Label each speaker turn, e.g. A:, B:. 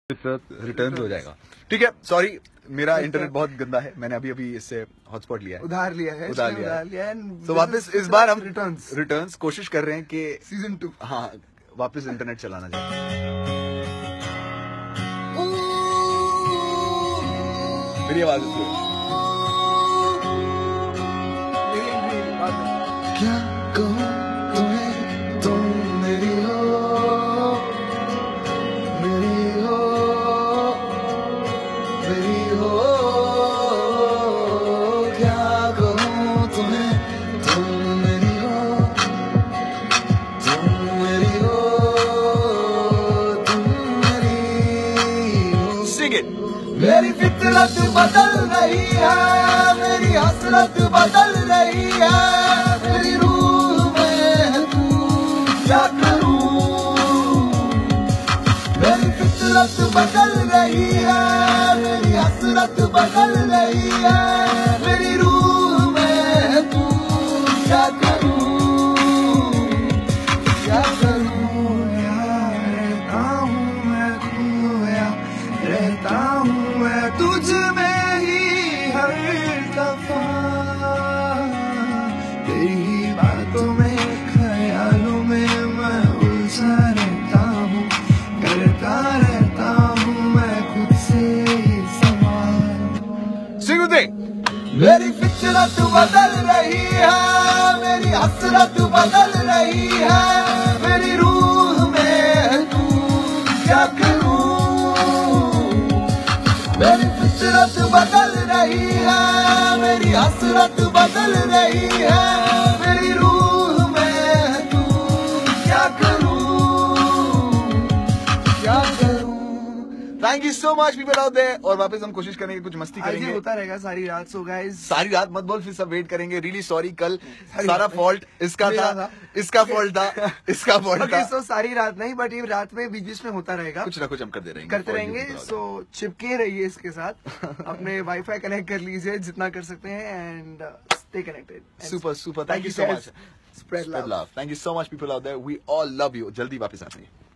A: Return हो जाएगा। ठीक है, सॉरी मेरा इंटरनेट बहुत गंदा है, मैंने अभी इससे हॉटस्पॉट लिया है, उधार लिया है। तो वापस इस बार हम रिटर्न्स कोशिश कर रहे हैं कि सीजन 2 हाँ वापस इंटरनेट चलाना चाहिए। मेरी आवाज क्या कहूँ तुम्हें, तुम मेरी हो, मेरी हो, मेरी हो। क्या कहूँ तुम्हें, तुम मेरी हो, तुम मेरी हो, तुम मेरी हो। Sing it. मेरी फितरत बदल रही है, मेरी हसरत बदल रही है, मेरी रूह में तू क्या करूं। मेरी फितरत बदल रही है, मेरी हसरत बदल रही है, मेरी रूह में तू क्या करूं, क्या करूं। यार रहता हूँ मैं खोया, रहता हूँ मैं तुझ में ही हर दफा, तेरी बातों में ख्यालों में मैं उलझा रहता हूँ, करता रहता हूँ मैं खुद से ही सवाल। Sing with me. मेरी फितरत बदल रही है, मेरी हसरत बदल रही है, मेरी रूह में तू क्या करूं। मेरी फितरत बदल रही है, मेरी हसरत बदल रही है, मेरी रूह में तू क्या करूं, क्या करूं। Thank you so much people out there. और वापस हम कोशिश करेंगे कुछ मस्ती करेंगे, होता रहेगा सारी रात। सो गाइस सारी रात मत बोल, फिर सब वेट करेंगे। रियली सॉरी, कल सारा फॉल्ट इसका था, इसका फॉल्ट था, इसका फॉल्ट था। सो सारी रात नहीं, बट ये रात में बीच बीच में होता रहेगा, कुछ ना कुछ हम करते रहेंगे। सो चिपके रहिए इसके साथ, अपने वाईफाई कनेक्ट कर लीजिए जितना कर सकते हैं, and stay connected. Super thank you so much. Spread love. Thank you so much people out there, we all love you. जल्दी वापस आते हैं।